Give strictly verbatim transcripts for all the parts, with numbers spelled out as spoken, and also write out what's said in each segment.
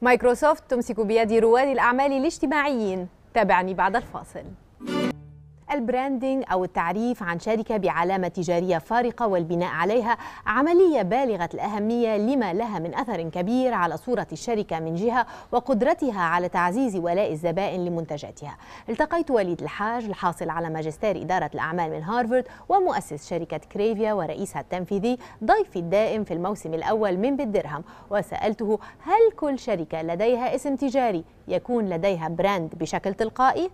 مايكروسوفت تمسك بيد رواد الأعمال الاجتماعيين. تابعني بعد الفاصل. البراندينج أو التعريف عن شركة بعلامة تجارية فارقة والبناء عليها عملية بالغة الأهمية لما لها من أثر كبير على صورة الشركة من جهة وقدرتها على تعزيز ولاء الزبائن لمنتجاتها. التقيت وليد الحاج الحاصل على ماجستير إدارة الأعمال من هارفارد ومؤسس شركة كريفيا ورئيسها التنفيذي ضيفي الدائم في الموسم الأول من بالدرهم، وسألته هل كل شركة لديها اسم تجاري يكون لديها براند بشكل تلقائي؟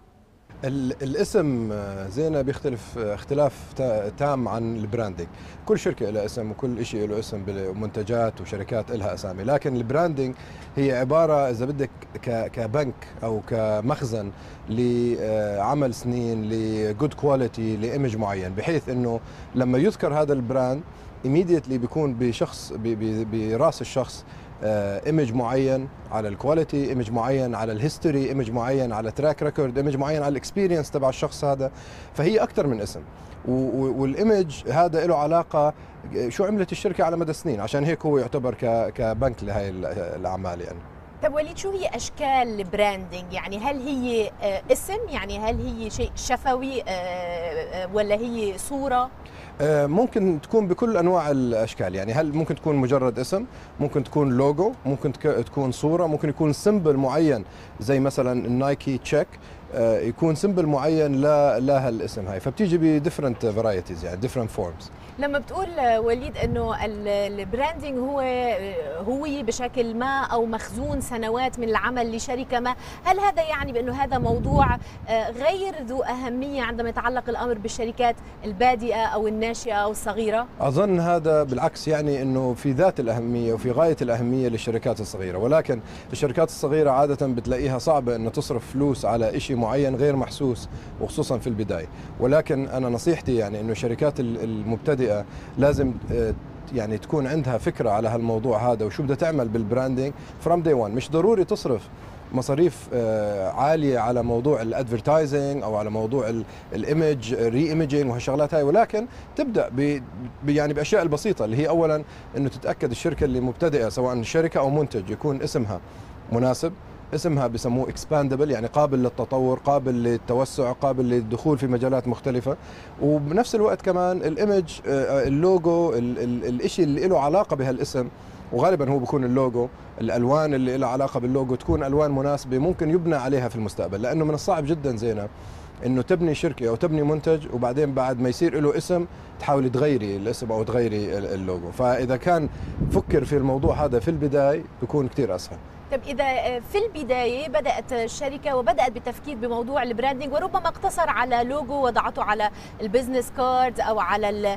الاسم زينة بيختلف اختلاف تام عن البراندنج. كل شركة لها اسم وكل شيء له اسم، بمنتجات وشركات لها اسامي، لكن البراندنج هي عبارة اذا بدك كبنك او كمخزن لعمل سنين لجود كواليتي لايمج معين، بحيث انه لما يذكر هذا البراند immediately بيكون بشخص براس الشخص ايمج معين على الكواليتي، ايمج معين على الهيستوري، ايمج معين على تراك ريكورد، ايمج معين على الاكسبيرينس تبع الشخص هذا. فهي اكثر من اسم، والايمج هذا له علاقه شو عملت الشركه على مدى السنين، عشان هيك هو يعتبر كبنك لهي الاعمال يعني. طب وليد، شو هي اشكال البراندنج؟ يعني هل هي اسم، يعني هل هي شيء شفوي ولا هي صوره؟ ممكن تكون بكل انواع الاشكال، يعني هل ممكن تكون مجرد اسم، ممكن تكون لوجو، ممكن تكون صوره، ممكن يكون سيمبل معين زي مثلا النايكي تشيك يكون سيمبل معين لها الاسم هاي، فبتيجي بديفرنت فرايتيز يعني ديفرنت فورمز. لما بتقول وليد انه البراندنج هو هوية بشكل ما او مخزون سنوات من العمل لشركه ما، هل هذا يعني بانه هذا موضوع غير ذو اهميه عندما يتعلق الامر بالشركات البادئه او الناشئه او الصغيره؟ اظن هذا بالعكس، يعني انه في ذات الاهميه وفي غايه الاهميه للشركات الصغيره، ولكن الشركات الصغيره عاده بتلاقيها صعبه انه تصرف فلوس على شيء معين غير محسوس، وخصوصا في البدايه. ولكن انا نصيحتي يعني انه الشركات المبتدئه لازم يعني تكون عندها فكره على هالموضوع هذا وشو بدها تعمل بالبراندنج فروم داي وان. مش ضروري تصرف مصاريف عاليه على موضوع الادفرتايزنج او على موضوع الايمج ري ايمجينج وهالشغلات هاي، ولكن تبدا ب يعني باشياء البسيطه اللي هي اولا انه تتاكد الشركه اللي مبتدئه سواء شركه او منتج يكون اسمها مناسب، اسمها بسموه اكسباندبل يعني قابل للتطور، قابل للتوسع، قابل للدخول في مجالات مختلفه، وبنفس الوقت كمان الايمج اللوجو الشيء اللي له علاقه بهالاسم، وغالبا هو بيكون اللوجو، الالوان اللي لها علاقه باللوجو تكون الوان مناسبه ممكن يبنى عليها في المستقبل، لانه من الصعب جدا زينه انه تبني شركه او تبني منتج وبعدين بعد ما يصير له اسم تحاولي تغيري الاسم او تغيري اللوجو. فاذا كان فكر في الموضوع هذا في البدايه بيكون كثير اسهل. طب إذا في البداية بدأت الشركة وبدأت بالتفكير بموضوع البراندنج وربما اقتصر على لوجو وضعته على البزنس كارد أو على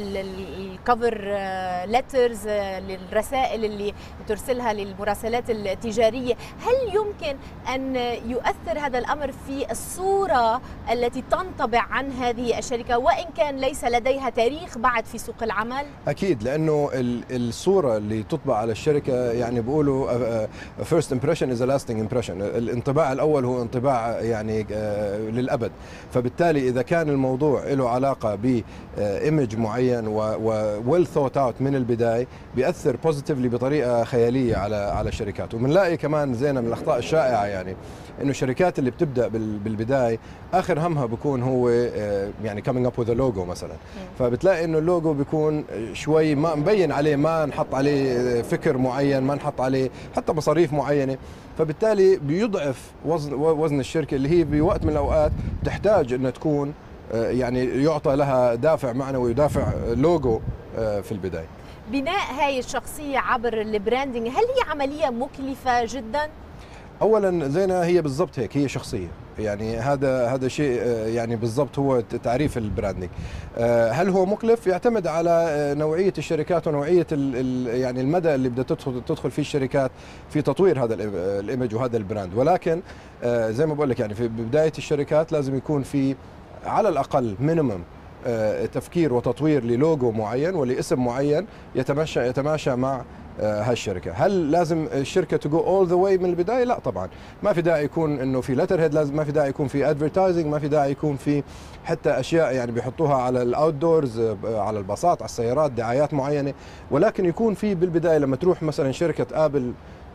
الكفر ليترز للرسائل اللي ترسلها للمراسلات التجارية، هل يمكن أن يؤثر هذا الأمر في الصورة التي تنطبع عن هذه الشركة وإن كان ليس لديها تاريخ بعد في سوق العمل؟ أكيد، لأنه الصورة اللي تطبع على الشركة يعني بيقولوا first impression is a lasting impression، الانطباع الأول هو انطباع يعني للأبد. فبالتالي إذا كان الموضوع له علاقة بإيمج معين و well thought out من البداية بيأثر positively بطريقة خيالية على على الشركات. وبنلاقي كمان زينة من الأخطاء الشائعة يعني إنه الشركات اللي بتبدأ بالبداية آخر همها بيكون هو يعني coming up with a logo مثلا، فبتلاقي إنه اللوجو بيكون شوي ما مبين عليه، ما نحط عليه فكر معين، ما نحط عليه حتى مصاريف معينة، فبالتالي بيضعف وزن وزن الشركة اللي هي بوقت من الأوقات تحتاج إنها تكون يعني يعطى لها دافع معنوي ودافع لوجو في البداية. بناء هاي الشخصية عبر البراندنج هل هي عملية مكلفة جدا؟ اولا زينة هي بالضبط هيك، هي شخصيه، يعني هذا هذا شيء يعني بالضبط هو تعريف البراندنج. هل هو مكلف؟ يعتمد على نوعيه الشركات ونوعيه يعني المدى اللي بدها تدخل تدخل فيه الشركات في تطوير هذا الايمج وهذا البراند، ولكن زي ما بقول لك يعني في بدايه الشركات لازم يكون في على الاقل مينيمم تفكير وتطوير للوجو معين ولاسم معين يتماشى يتماشى مع هالشركه. هل لازم الشركه تو جو اول ذا واي من البدايه؟ لا طبعا، ما في داعي يكون انه في لتر هيد، لازم ما في داعي يكون في ادفرتايزنج، ما في داعي يكون في حتى اشياء يعني بيحطوها على الاوت دورز، على الباصات، على السيارات، دعايات معينه، ولكن يكون في بالبدايه لما تروح مثلا شركه ابل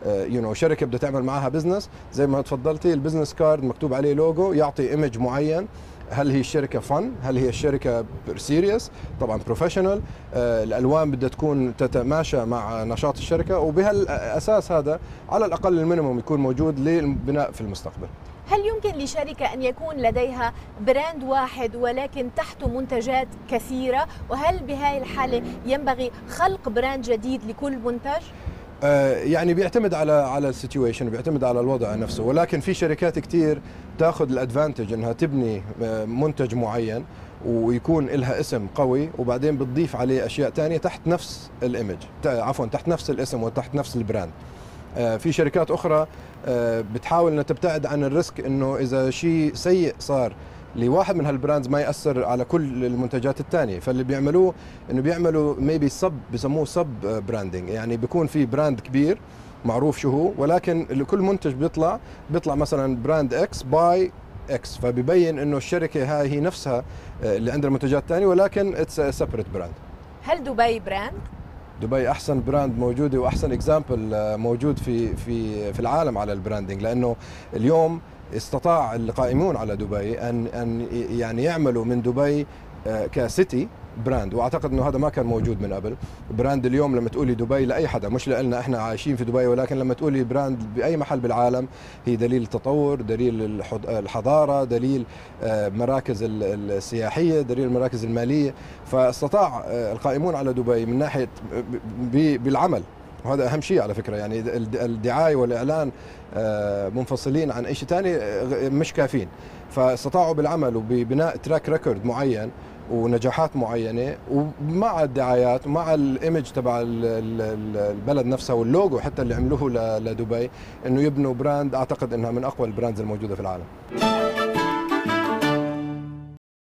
يو نو شركه بدها تعمل معها بزنس، زي ما تفضلتي البزنس كارد مكتوب عليه لوجو يعطي ايمج معين. هل هي الشركة فن؟ هل هي الشركة سيريس؟ طبعا بروفيشنال. آه الألوان بدها تكون تتماشى مع نشاط الشركة، وبهالأساس هذا على الأقل المينيموم يكون موجود للبناء في المستقبل. هل يمكن لشركة أن يكون لديها براند واحد ولكن تحته منتجات كثيرة؟ وهل بهذه الحالة ينبغي خلق براند جديد لكل منتج؟ يعني بيعتمد على على السيتويشن، بيعتمد على الوضع نفسه، ولكن في شركات كتير تاخذ الادفانتج انها تبني منتج معين ويكون لها اسم قوي، وبعدين بتضيف عليه اشياء ثانيه تحت نفس الايمج، عفوا تحت نفس الاسم وتحت نفس البراند. في شركات اخرى بتحاول انها تبتعد عن الريسك انه اذا شيء سيء صار لواحد من هالبراندز ما ياثر على كل المنتجات الثانيه، فاللي بيعملوه انه بيعملوا ميبي سب، بسموه سب براندنج، يعني بيكون في براند كبير معروف شو هو، ولكن لكل منتج بيطلع بيطلع مثلا براند اكس باي اكس، فبيبين انه الشركه هاي هي نفسها اللي عندها منتجات ثانيه ولكن اتس سيبريت براند. هل دبي براند؟ دبي احسن براند موجوده واحسن اكزامبل موجود في في في العالم على البراندنج، لانه اليوم استطاع القائمون على دبي ان ان يعني يعملوا من دبي كسيتي براند، واعتقد انه هذا ما كان موجود من قبل. براند اليوم لما تقولي دبي لاي حدا، مش لنا احنا عايشين في دبي، ولكن لما تقولي براند باي محل بالعالم هي دليل التطور، دليل الحضاره، دليل مراكز السياحيه، دليل المراكز الماليه. فاستطاع القائمون على دبي من ناحيه بالعمل، وهذا اهم شيء على فكره، يعني الدعايه والاعلان منفصلين عن اي شيء ثاني مش كافيين، فاستطاعوا بالعمل وببناء تراك ريكورد معين ونجاحات معينه، ومع الدعايات ومع الايمج تبع البلد نفسها واللوجو حتى اللي عملوه لدبي، انه يبنوا براند اعتقد انها من اقوى البراندز الموجوده في العالم.